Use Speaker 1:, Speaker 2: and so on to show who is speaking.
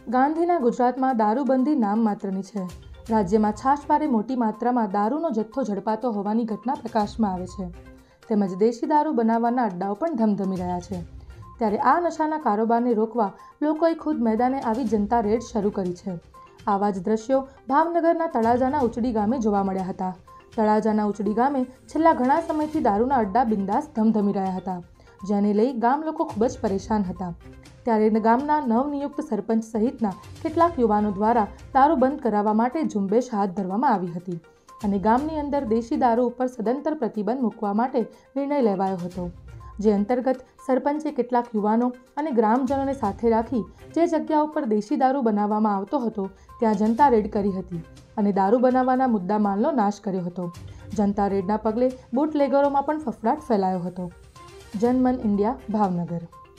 Speaker 1: ગાંધીના ગુજરાતમાં દારૂબંધી નામ માત્રની છે। રાજ્યમાં છાશવારે મોટી માત્રામાં દારૂનો જથ્થો ઝડપાતો હોવાની ઘટના પ્રકાશમાં આવે છે, તેમજ દેશી દારૂ બનાવવાના અડ્ડાઓ પણ ધમધમી રહ્યા છે। ત્યારે આ નશાના કારોબારને રોકવા લોકોએ ખુદ મેદાને આવી જનતા રેડ શરૂ કરી છે। આવા જ દ્રશ્યો ભાવનગરના તળાજાના ઉચડી ગામે જોવા મળ્યા હતા। તળાજાના ઉચડી ગામે છેલ્લા ઘણા સમયથી દારૂના અડ્ડા બિંદાસ ધમધમી રહ્યા હતા, જેને લઈ ગામ લોકો ખૂબ જ પરેશાન હતા। ત્યારે ગામના નવનિયુક્ત સરપંચ સહિતના કેટલાક યુવાનો દ્વારા દારૂ બંધ કરાવવા માટે ઝુંબેશ હાથ ધરવામાં આવી હતી અને ગામની અંદર દેશી દારૂ ઉપર સદંતર પ્રતિબંધ મૂકવા માટે નિર્ણય લેવાયો હતો, જે અંતર્ગત સરપંચે કેટલાક યુવાનો અને ગ્રામજનોને સાથે રાખી જે જગ્યા ઉપર દેશી દારૂ બનાવવામાં આવતો હતો ત્યાં જનતા રેડ કરી હતી અને દારૂ બનાવવાના મુદ્દામાલનો નાશ કર્યો હતો। જનતા રેડના પગલે બુટલેગરોમાં પણ ફફડાટ ફેલાયો હતો। જનમન ઇન્ડિયા, ભાવનગર।